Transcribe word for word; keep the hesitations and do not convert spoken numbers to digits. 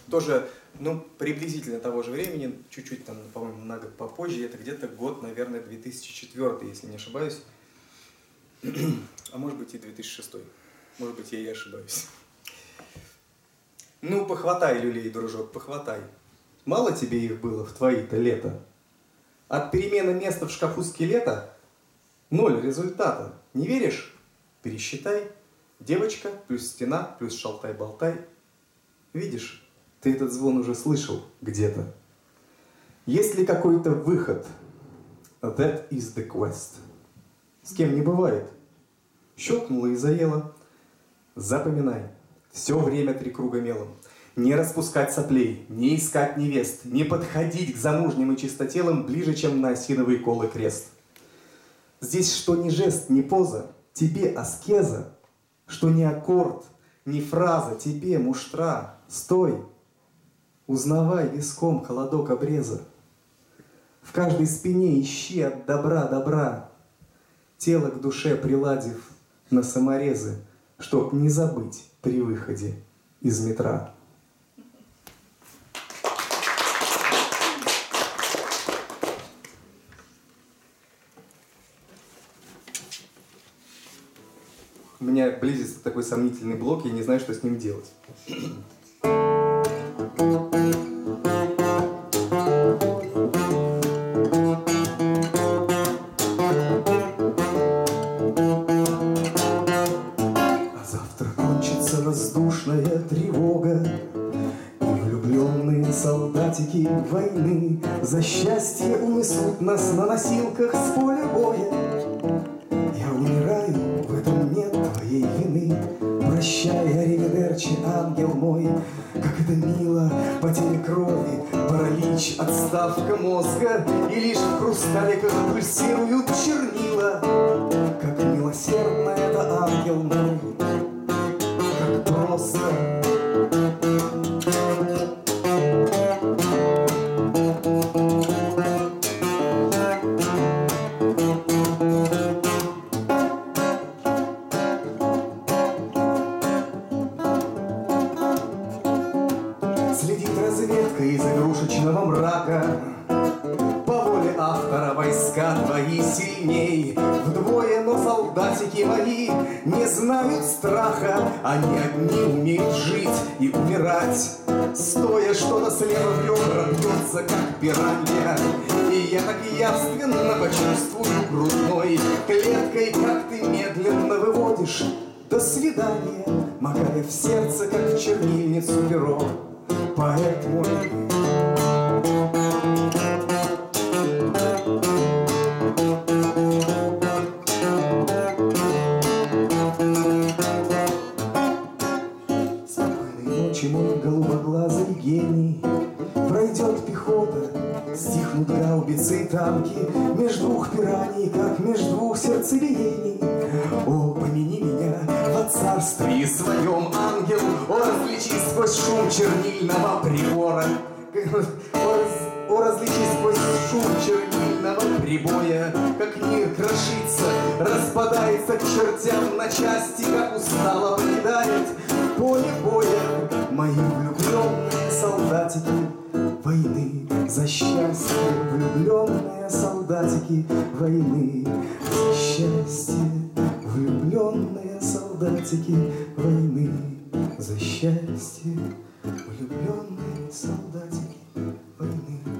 тоже, ну, приблизительно того же времени, чуть-чуть там, по-моему, на год попозже, это где-то год, наверное, две тысячи четвёртый, если не ошибаюсь. А может быть и две тысячи шестой. Может быть, я и ошибаюсь. Ну, похватай, люлей, дружок, похватай. Мало тебе их было в твои-то лета? От перемены места в шкафу скелета ноль результата. Не веришь? Пересчитай. Девочка плюс стена плюс шалтай-болтай. Видишь, ты этот звон уже слышал где-то. Есть ли какой-то выход? That is the quest. С кем не бывает. Щелкнуло и заело. Запоминай. Все время три круга мелом. Не распускать соплей, не искать невест, не подходить к замужним и чистотелым ближе, чем на осиновый кол и крест. Здесь что ни жест, ни поза, тебе аскеза, что ни аккорд, ни фраза, тебе муштра. Стой, узнавай виском холодок обреза. В каждой спине ищи от добра добра, тело к душе приладив на саморезы, чтоб не забыть при выходе из метра. У меня близится такой сомнительный блок, я не знаю, что с ним делать. А завтра кончится воздушная тревога, и влюбленные солдатики войны за счастье унесут нас на носилках с поля боя. Я умираю, в этом нет твоей вины. Прощай, аривидерчи, ангел мой. Как это мило, потеря крови, паралич, отставка мозга, и лишь в хрусталиках пульсируют чернила. Как милосердно это, ангел мой, как просто. Из игрушечного мрака по воле автора войска твои сильней вдвое, но солдатики мои не знают страха. Они одни умеют жить и умирать, стоя что-то слева в ребра бьется, как пиранья. И я так явственно почувствую грудной клеткой, как ты медленно выводишь до свидания, макая в сердце, как в чернильницу перо. Поэт мой. Спокойной ночи, мой голубоглазый гений. Пройдет пехота, стихнут гаубицы и танки, меж двух пираний, как меж двух сердцебиений. О, помяни меня во царстве своем, ангел, о, различи сквозь шум чернильного прибора, о, о, различи сквозь шум чернильного прибоя, как мир крошится, распадается к чертям на части, как устало покидает поле боя мои влюбленные солдатики войны за счастье. Влюбленные солдатики войны за счастье. Влюбленные солдатики войны за счастье. Влюбленные солдатики войны.